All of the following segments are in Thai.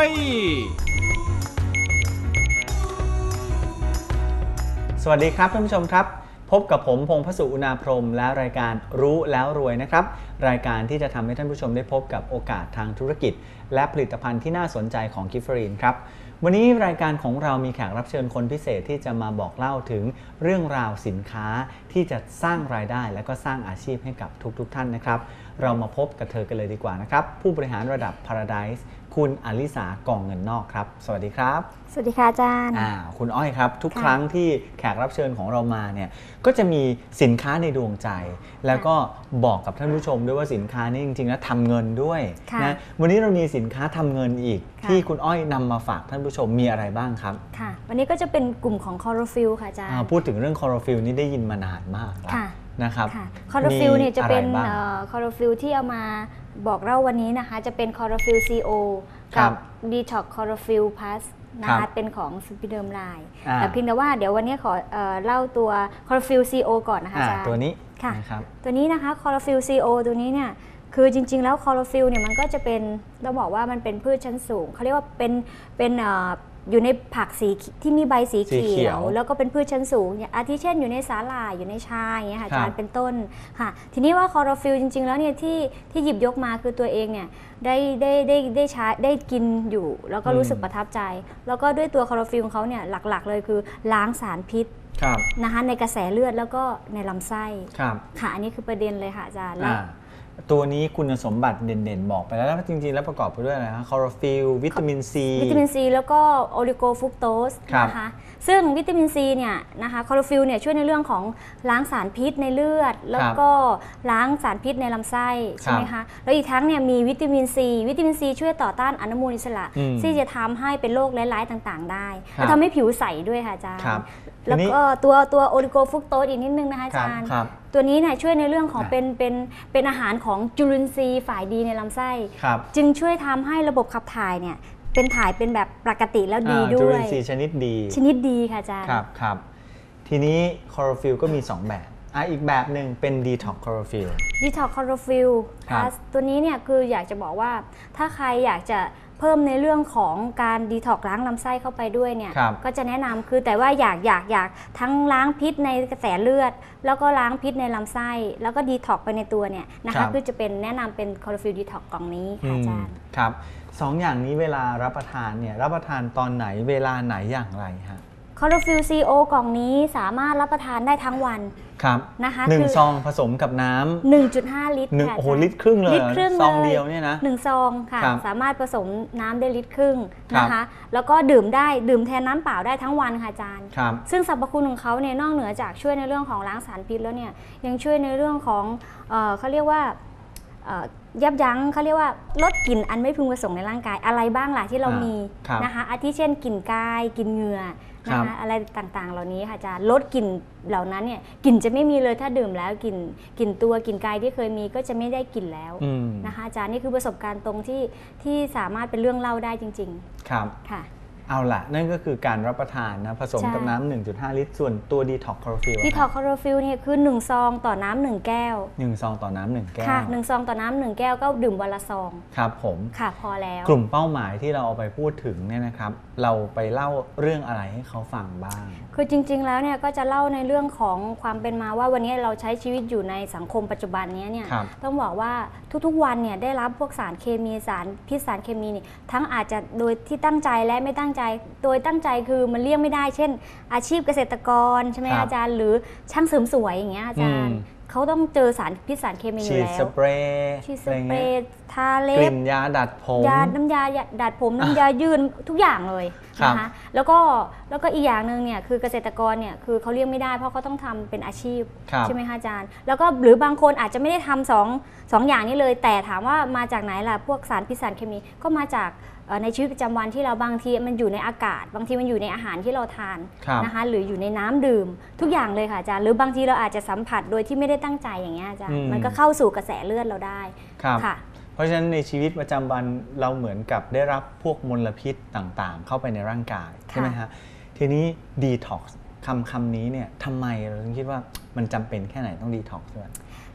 ยสวัสดีครับท่านผู้ชมครับพบกับผมพงษ์พสุอุณาพรหมและรายการรู้แล้วรวยนะครับรายการที่จะทำให้ท่านผู้ชมได้พบกับโอกาสทางธุรกิจและผลิตภัณฑ์ที่น่าสนใจของกิฟเฟอรีนครับวันนี้รายการของเรามีแขกรับเชิญคนพิเศษที่จะมาบอกเล่าถึงเรื่องราวสินค้าที่จะสร้างรายได้และก็สร้างอาชีพให้กับทุกท่านนะครับเรามาพบกับเธอกันเลยดีกว่านะครับผู้บริหารระดับ Paradise คุณอลิสากองเงินนอกครับสวัสดีครับสวัสดีค่ะอาจารย์คุณอ้อยครับทุกครั้งที่แขกรับเชิญของเรามาเนี่ยก็จะมีสินค้าในดวงใจแล้วก็บอกกับท่านผู้ชมด้วยว่าสินค้านี้จริงๆแล้วทำเงินด้วยนะวันนี้เรามีสินค้าทำเงินอีกที่คุณอ้อยนำมาฝากท่านผู้ชมมีอะไรบ้างครับค่ะวันนี้ก็จะเป็นกลุ่มของคลอโรฟิลค่ะอาจารย์พูดถึงเรื่องคลอโรฟิลนี่ได้ยินมานานมากแล้วนะครับคลอโรฟิลเนี่ยจะเป็นคลอโรฟิลที่เอามาบอกเล่าวันนี้นะคะจะเป็นคลอโรฟิล CO กับ Detox Chlorophyll Plus นะคะเป็นของสปิเดิร์มไลน์แต่เพียงแต่ว่าเดี๋ยววันนี้ขอเล่าตัว Chlorophyll CO ก่อนนะคะอาจารย์ตัวนี้ค่ะตัวนี้นะคะ Chlorophyll CO ตัวนี้เนี่ยคือจริงๆแล้วคลอโรฟิลเนี่ยมันก็จะเป็นต้องบอกว่ามันเป็นพืชชั้นสูงเขาเรียกว่าเป็นอยู่ในผักสีที่มีใบสีเขียวแล้วก็เป็นพืชชั้นสูงอย่างอาทิเช่นอยู่ในสาหร่ายอยู่ในชาอย่างเงี้ยค่ะอาจารย์เป็นต้นค่ะทีนี้ว่าคลอโรฟิลจริงๆแล้วเนี่ยที่หยิบยกมาคือตัวเองเนี่ยได้ใช้ได้กินอยู่แล้วก็รู้สึกประทับใจแล้วก็ด้วยตัวคลอโรฟิลของเขาเนี่ยหลักๆเลยคือล้างสารพิษนะคะในกระแสเลือดแล้วก็ในลำไส้ค่ะอันนี้คือประเด็นเลยค่ะอาจารย์ตัวนี้คุณสมบัติเด่นๆบอกไปแล้วจริงๆแล้วประกอบไปด้วยอะไรคะคลอโรฟิลวิตามินซีแล้วก็โอลิโกฟรุกโตสนะคะซึ่งวิตามินซีเนี่ยนะคะคลอโรฟิลเนี่ยช่วยในเรื่องของล้างสารพิษในเลือดแล้วก็ล้างสารพิษในลำไส้ใช่ไหมคะแล้วอีกทั้งเนี่ยมีวิตามินซีช่วยต่อต้านอนุมูลอิสระที่จะทำให้เป็นโรคร้ายๆต่างๆได้และทำให้ผิวใสด้วยค่ะอาจารย์แล้วก็ตัวโอลิโกฟรุกโตสอีกนิดนึงนะคะอาจารย์ตัวนี้เนี่ยช่วยในเรื่องของเป็นอาหารของจุลินทรีย์ฝ่ายดีในลำไส้จึงช่วยทำให้ระบบขับถ่ายเนี่ยเป็นแบบปกติแล้วดีด้วยจุลินทรีย์ชนิดดีค่ะอาจารย์ครับทีนี้คลอโรฟิลก็มี2แบบอีกแบบหนึ่งเป็น Detox Chlorophyll Detox Chlorophyll ตัวนี้เนี่ยคืออยากจะบอกว่าถ้าใครอยากจะเพิ่มในเรื่องของการดีท็อกล้างลำไส้เข้าไปด้วยเนี่ยก็จะแนะนำคือแต่ว่าอยากทั้งล้างพิษในกระแสเลือดแล้วก็ล้างพิษในลำไส้แล้วก็ดีท็อกไปในตัวเนี่ยนะคะคือจะเป็นแนะนำเป็นคลอโรฟิลดีท็อกกล่องนี้ค่ะอาจารย์ครับ2อย่างนี้เวลารับประทานเนี่ยรับประทานตอนไหนเวลาไหนอย่างไรฮะคลอโรฟิล CO กล่องนี้สามารถรับประทานได้ทั้งวันนะคะ 1 ซองผสมกับน้ำ 1.5 ลิตรค่ะโอ้โหลิตรครึ่งเลยซองเดียวเนี่ยนะ 1 ซองค่ะสามารถผสมน้ำได้ลิตรครึ่งนะคะแล้วก็ดื่มแทนน้ำเปล่าได้ทั้งวันค่ะอาจารย์ซึ่งสรรพคุณของเขาเนี่ยนอกเหนือจากช่วยในเรื่องของล้างสารพิษแล้วเนี่ยยังช่วยในเรื่องของเขาเรียกว่ายับยั้งเขาเรียกว่าลดกลิ่นอันไม่พึงประสงค์ในร่างกายอะไรบ้างล่ะที่เรามีนะคะอาทิเช่นกลิ่นกายกลิ่นเหงื่อนะคะอะไรต่างๆเหล่านี้ค่ะอาจารย์ลดกลิ่นเหล่านั้นเนี่ยกลิ่นจะไม่มีเลยถ้าดื่มแล้วกลิ่นตัวกลิ่นกายที่เคยมีก็จะไม่ได้กลิ่นแล้วนะคะอาจารย์นี่คือประสบการณ์ตรงที่สามารถเป็นเรื่องเล่าได้จริงๆครับค่ะเอาล่ะนั่นก็คือการรับประทานนะผสมกับน้ำ 1.5 ลิตรส่วนตัว Detox Chlorophyll Detox Chlorophyll เนี่ยคือ1 ซองต่อน้ำ1 แก้ว 1 ซองต่อน้ำ1 แก้วค่ะ1 ซองต่อน้ำ1 แก้วก็ดื่มวันละซองครับผมค่ะพอแล้วกลุ่มเป้าหมายที่เราเอาไปพูดถึงเนี่ยนะครับเราไปเล่าเรื่องอะไรให้เขาฟังบ้างคือจริงๆแล้วเนี่ยก็จะเล่าในเรื่องของความเป็นมาว่าวันนี้เราใช้ชีวิตอยู่ในสังคมปัจจุบันนี้เนี่ยต้องบอกว่าทุกๆวันเนี่ยได้รับพวกสารเคมีสารพิษสารเคมีนี่ทั้งอาจจะโดยที่ตั้งใจและไม่ตั้งใจโดยตั้งใจคือมันเลี่ยงไม่ได้เช่นอาชีพเกษตรกรใช่ไหมอาจารย์หรือช่างเสริมสวยอย่างเงี้ยอาจารย์เขาต้องเจอสารพิษสารเคมีอยู่แล้วฉีดสเปรย์ทาเล็บกลิ่นยาดัดผมน้ำยาดัดผมน้ำยายืดทุกอย่างเลยนะคะแล้วก็อีกอย่างหนึ่งเนี่ยคือเกษตรกรเนี่ยคือเขาเลี่ยงไม่ได้เพราะเขาต้องทำเป็นอาชีพใช่ไหมคะอาจารย์แล้วก็หรือบางคนอาจจะไม่ได้ทำสองอย่างนี้เลยแต่ถามว่ามาจากไหนล่ะพวกสารพิษสารเคมีก็มาจากในชีวิตประจำวันที่เราบางทีมันอยู่ในอากาศบางทีมันอยู่ในอาหารที่เราทานนะคะหรืออยู่ในน้ำดื่มทุกอย่างเลยค่ะอาจารย์หรือบางทีเราอาจจะสัมผัสโดยที่ไม่ได้ตั้งใจอย่างเงี้ยอาจารย์มันก็เข้าสู่กระแสเลือดเราได้ค่ะเพราะฉะนั้นในชีวิตประจำวันเราเหมือนกับได้รับพวกมลพิษต่างๆเข้าไปในร่างกายใช่ไหมฮะทีนี้ detox คำนี้เนี่ยทำไมเราถึงคิดว่ามันจำเป็นแค่ไหนต้อง detox ด้วย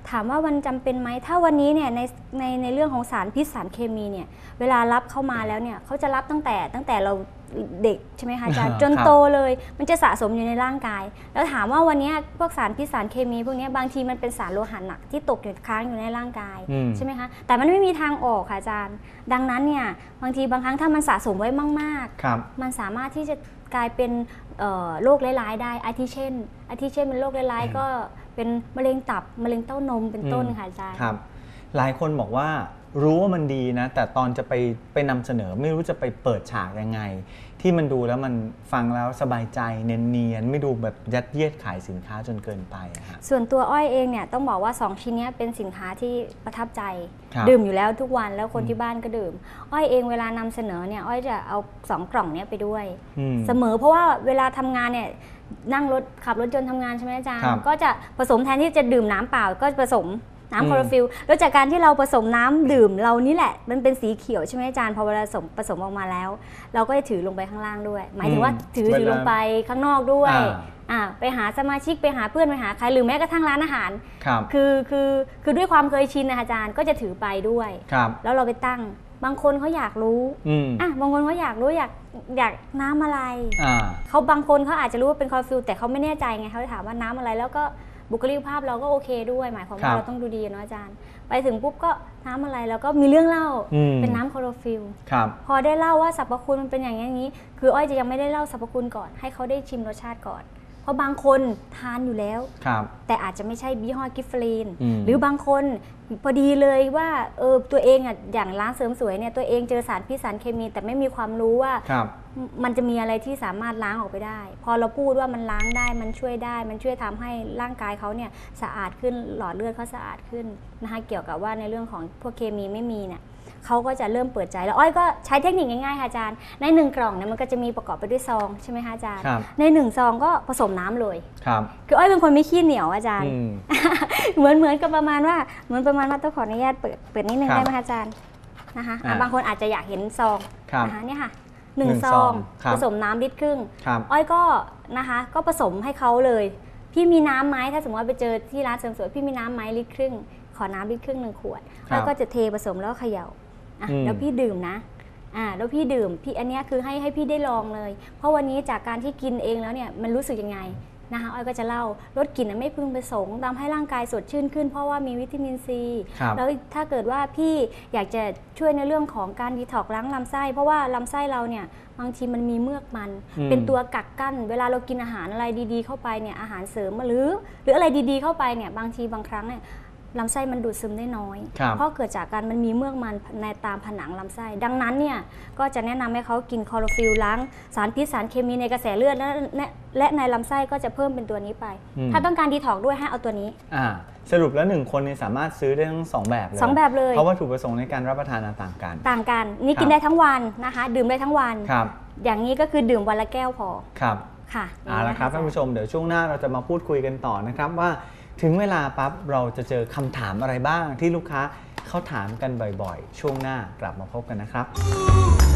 ถามว่ามันจำเป็นไหมถ้าวันนี้เนี่ยในเรื่องของสารพิษสารเคมีเนี่ยเวลารับเข้ามาแล้วเนี่ยเขาจะรับตั้งแต่เราเด็กใช่ไหมคะอาจารย์จนโตเลยมันจะสะสมอยู่ในร่างกายแล้วถามว่าวันนี้พวกสารพิษสารเคมีพวกนี้บางทีมันเป็นสารโลหะหนักที่ตกอยู่ค้างอยู่ในร่างกายใช่ไหมคะแต่มันไม่มีทางออกค่ะอาจารย์ดังนั้นเนี่ยบางครั้งถ้ามันสะสมไว้มากๆมันสามารถที่จะกลายเป็นโรคร้ายๆได้อาทิเช่นเป็นโรคร้ายๆก็เป็นมะเร็งตับมะเร็งเต้านมเป็นต้นค่ะอาจารย์ครับหลายคนบอกว่ารู้ว่ามันดีนะแต่ตอนจะไปนำเสนอไม่รู้จะไปเปิดฉากยังไงที่มันดูแล้วมันฟังแล้วสบายใจเนียนๆไม่ดูแบบยัดเยียดขายสินค้าจนเกินไปส่วนตัวอ้อยเองเนี่ยต้องบอกว่า2ชิ้นนี้เป็นสินค้าที่ประทับใจดื่มอยู่แล้วทุกวันแล้วคนที่บ้านก็ดื่มอ้อยเองเวลานำเสนอเนี่ยอ้อยจะเอา2กล่องนี้ไปด้วยเสมอเพราะว่าเวลาทำงานเนี่ยนั่งรถขับรถยนต์ทำงานใช่ไหมอาจารย์ก็จะผสมแทนที่จะดื่มน้ำเปล่าก็ผสมน้ำคลอโรฟิลแล้วจากการที่เราผสมน้ำดื่มเรานี่แหละมันเป็นสีเขียวใช่ไหมอาจารย์พอเวลาผสมออกมาแล้วเราก็จะถือลงไปข้างล่างด้วยหมายถึงว่าถือลงไปข้างนอกด้วยไปหาสมาชิกไปหาเพื่อนไปหาใครหรือแม้กระทั่งร้านอาหารคือด้วยความเคยชินนะอาจารย์ก็จะถือไปด้วยแล้วเราไปตั้งบางคนเขาอยากรู้บางคนเขาอยากรู้อยากน้ำอะไรเขาบางคนเขาอาจจะรู้ว่าเป็นคลอโรฟิลแต่เขาไม่แน่ใจไงเขาถามว่าน้ำอะไรแล้วก็บุคลิกภาพเราก็โอเคด้วยหมายความว่าเราต้องดูดีเนาะอาจารย์ไปถึงปุ๊บก็น้ำอะไรแล้วก็มีเรื่องเล่าเป็นน้ำคลอโรฟิลพอได้เล่าว่าสรรพคุณมันเป็นอย่างนี้คืออ้อยจะยังไม่ได้เล่าสรรพคุณก่อนให้เขาได้ชิมรสชาติก่อนเพราะบางคนทานอยู่แล้วแต่อาจจะไม่ใช่ยี่ห้อกิฟเฟรีนหรือบางคนพอดีเลยว่าตัวเองอย่างร้านเสริมสวยเนี่ยตัวเองเจอสารพิษสารเคมีแต่ไม่มีความรู้ว่ามันจะมีอะไรที่สามารถล้างออกไปได้พอเราพูดว่ามันล้างได้มันช่วยได้มันช่วยทำให้ร่างกายเขาเนี่ยสะอาดขึ้นหลอดเลือดเขาสะอาดขึ้นนะคะเกี่ยวกับว่าในเรื่องของพวกเคมีไม่มีเนี่ยเขาก็จะเริ่มเปิดใจแล้วอ้อยก็ใช้เทคนิคง่ายๆค่ะอาจารย์ใน1กล่องเนี่ยมันก็จะมีประกอบไปด้วยซองใช่ไหมคะอาจารย์ใน1ซองก็ผสมน้ำเลยคืออ้อยเป็นคนไม่ขี้เหนียวอาจารย์เหมือนกับประมาณว่าต้องขออนุญาตเปิดนิดนึงได้ไหมคะอาจารย์นะคะบางคนอาจจะอยากเห็นซองนะคะเนี่ยค่ะ1ซองผสมน้ำลิตรครึ่งอ้อยก็นะคะก็ผสมให้เขาเลยพี่มีน้ำไหมถ้าสมมติว่าไปเจอที่ร้านเสริมสวยพี่มีน้ำไหมลิตรครึ่งขอน้ำลิตรครึ่ง1 ขวดแล้วก็จะเทผสมแล้วเขย่าแล้วพี่ดื่มนะแล้วพี่ดื่มพี่อันนี้คือให้พี่ได้ลองเลยเพราะวันนี้จากการที่กินเองแล้วเนี่ยมันรู้สึกยังไงนะคะอ้อยก็จะเล่าลดกลิ่นไม่พึงประสงค์ทำให้ร่างกายสดชื่นขึ้นเพราะว่ามีวิตามินซีแล้วถ้าเกิดว่าพี่อยากจะช่วยในเรื่องของการดีท็อกซ์ล้างลำไส้เพราะว่าลำไส้เราเนี่ยบางทีมันมีเมือกมันเป็นตัวกักกั้นเวลาเรากินอาหารอะไรดีๆเข้าไปเนี่ยอาหารเสริมหรืออะไรดีๆเข้าไปเนี่ยบางครั้งเนี่ยลำไส้มันดูดซึมได้น้อยเพราะเกิดจากการมันมีเมือกมันในตามผนังลำไส้ดังนั้นเนี่ยก็จะแนะนำให้เขากินคลอโรฟิลล้างสารพิษสารเคมีในกระแสเลือดและในลำไส้ก็จะเพิ่มเป็นตัวนี้ไปถ้าต้องการดีท็อกซ์ด้วยให้เอาตัวนี้สรุปแล้ว1คนสามารถซื้อได้ทั้ง2แบบเลย 2แบบเลยเพราะวัตถุประสงค์ในการรับประทานต่างกันนี่กินได้ทั้งวันนะคะดื่มได้ทั้งวันอย่างนี้ก็คือดื่มวันละแก้วพอครับค่ะเอาละครับท่านผู้ชมเดี๋ยวช่วงหน้าเราจะมาพูดคุยกันต่อนะครับว่าถึงเวลาปั๊บเราจะเจอคำถามอะไรบ้างที่ลูกค้าเขาถามกันบ่อยๆช่วงหน้ากลับมาพบกันนะครับ